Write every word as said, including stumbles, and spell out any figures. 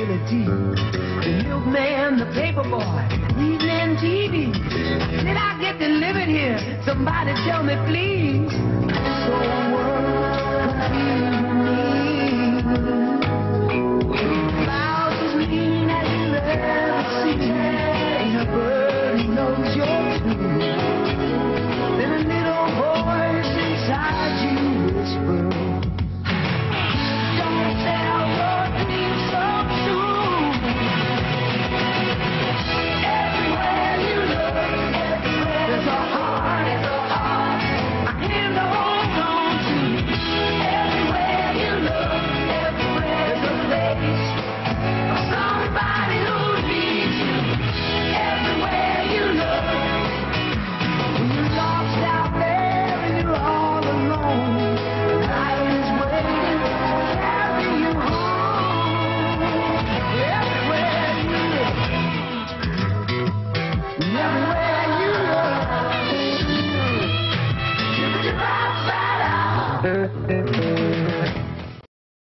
really deep. The milkman, the paper boy, evening T V. Did I get delivered here? Somebody tell me, please. So world confused me. Clouds as mean as you ever seen. Ain't a bird who knows your tune. Then a little voice inside you whispers. Thank you.